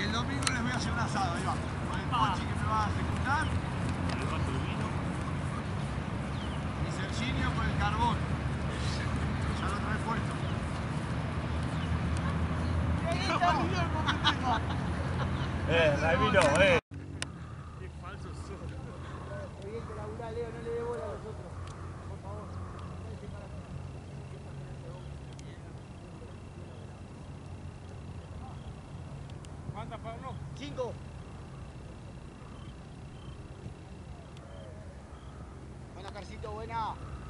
Y el domingo les voy a hacer un asado, ahí va. Con el Pochi que me va a secundar. El vaso de vino. Y Serginio con el carbón. Ya lo trae puesto. Ramiro, Qué falso sos. Bien que laburá, Leo, no le dé bola a los otros. Por favor. ¿Cuántas, Pablo? 5. Buena, Carcito, buena.